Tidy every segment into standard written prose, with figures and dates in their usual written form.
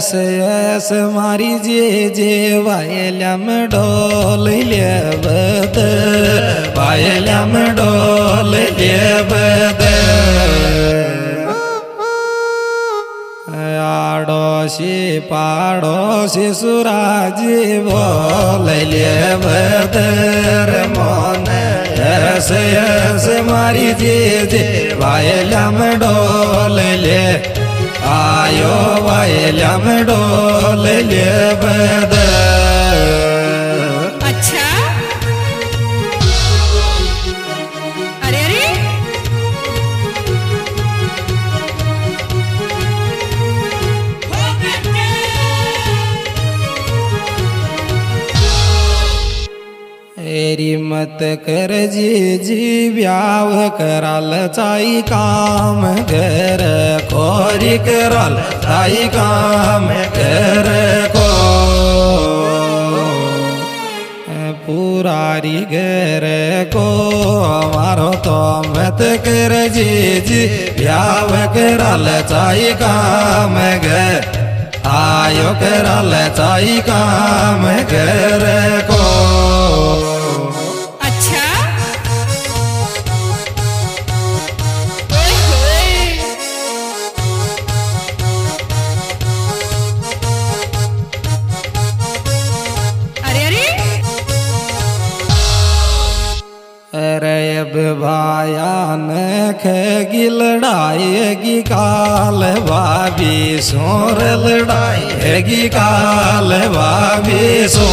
Yes मारी जे वायलम डोल लेबद वायलम डोल लेबद आड़ोशी पाड़ोशी सुराजी बोल लेबद मन यस मारी जे वायलम डोल ले आयो वायलम डोल लेबद। अच्छा अरे अरे एरी मत कर जी ब्याव कराल चाई काम घर खोरी कराल चाई काम घर को पुरारी घर को मारो तो मत कर जी ब्याव कराल चाई काम घर आयो कराल चाई काम घर को। अब भायान खेगी लड़ाई काल भाभी सोर लड़ाई काल भाभी सो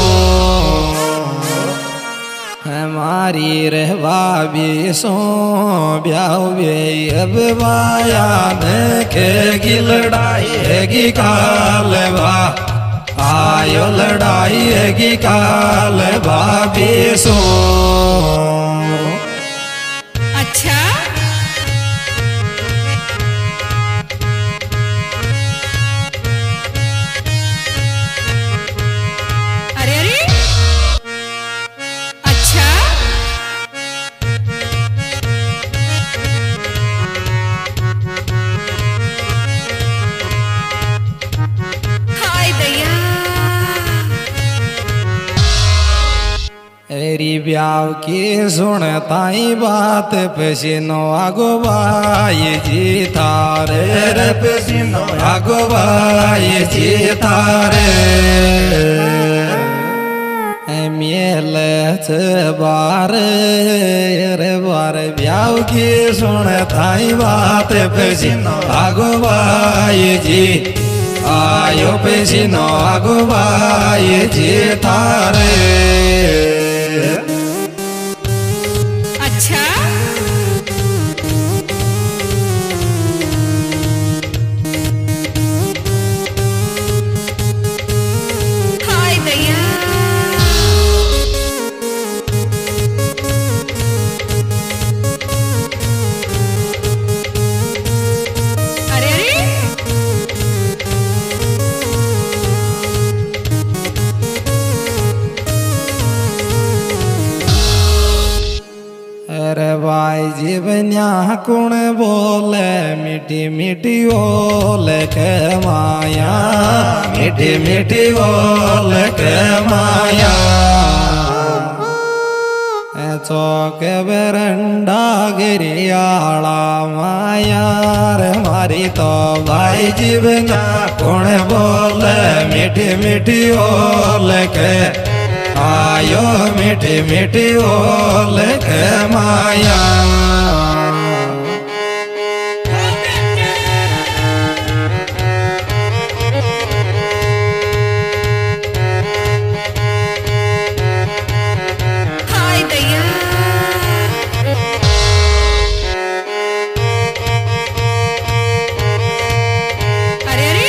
हमारी रे भाभी सो ब्याह अब भायान खेगी लड़ाई काल भा आयो लड़ाई काल भाभी सो। अच्छा अरे अरे अच्छा हाय दैया एरी ब्याव की सुनताई बात पसीनो आगो भाई जी थारे रे पसीनो आगो भाई जी थारे मेल बार रे बार ब्याव की सुनताई बात पसीनो आगो भाई जी आयो पसीनो आगो भाई जी थारे। अच्छा हाय दैया अरे अरे अरे भाई जीवन्या कुण बोले मीठी मीठी बोल के माया मीठी मीठी बोल के माया चौक बरंडा गिरियाला माया रे मारी तो भाई जीवन्या कुण बोले मीठी मीठी बोल के आयो मीठी मीठी बोल के माया। हाय दैया अरे अरे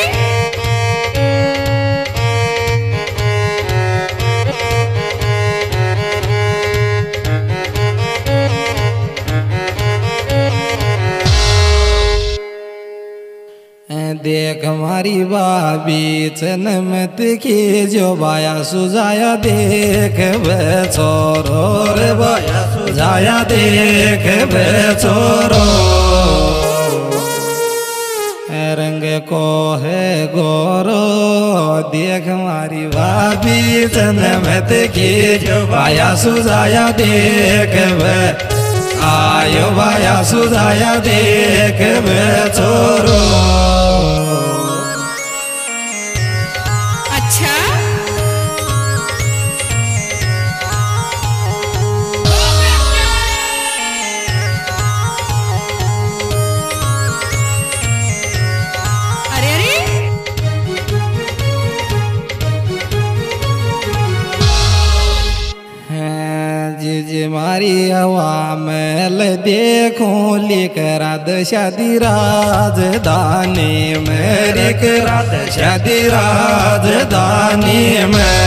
देख हमारी भाभी चनमत की जो बाया सुजाया देख छोरो रे बाया सुजाया देख छोरो रंग रंग को है गोरो देख मारी भाभी जन्म की जो भाया सुजाया देख वे आयो भाया सुजाया देख वे छोरो। अच्छा जी मारी हवा महल देखूं लेकर शादी राजधानी में लेकर शादी राजधानी में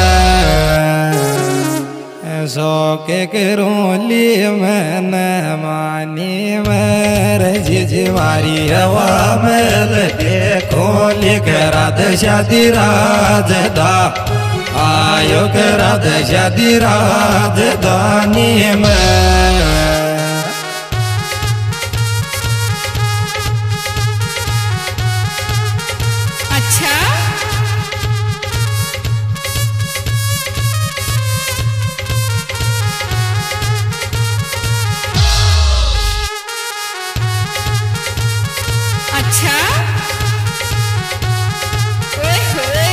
सो के करूं ली मैंने मानी मेरे जी मारी हवा महल देखूं लेकर शादी राजधानी आयो करा शादी राजधानी में। अच्छा अच्छा ओए होए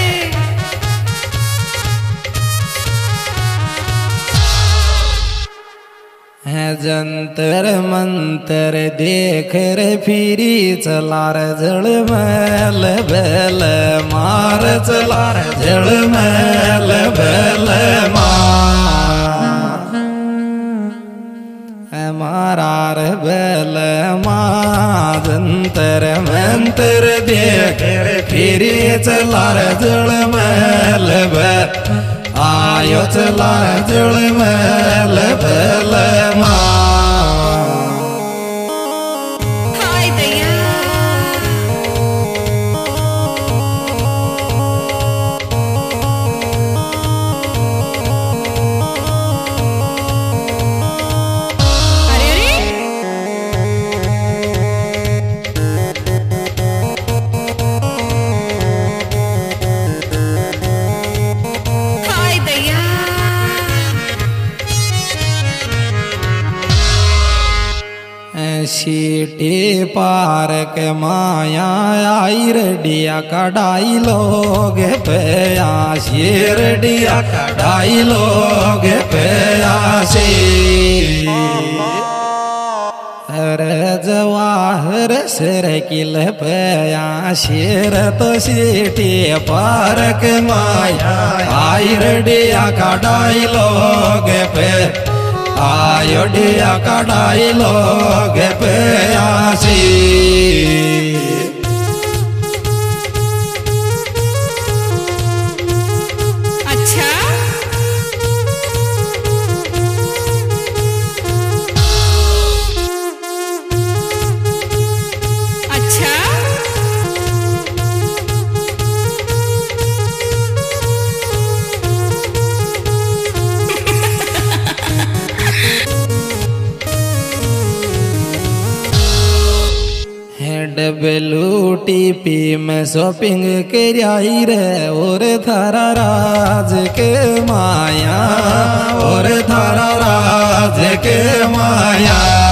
जंतर मंतर देख रे फिरी चलार जल मैल बेल मार चलार जल मैल बेल मारार बेल जंतर मंतर देख रे फिरी चलार जल मैल बेल आयो चला जल मैल बेल हाय दैया सीटी पार्क माया आई रेडिया कढ़ाई लोग पया शेरडिया कढ़ाई लोग पया से अरे जवाहर सिर किल पया शेर तो सीटी पार्क माया आई रेडिया कढ़ाई लोग पे आयो डिया कढ़ाई लोग प्यासी। अच्छा अच्छा WTP में शॉपिंग कराई रे और थारा राज के माया और थारा राज के माया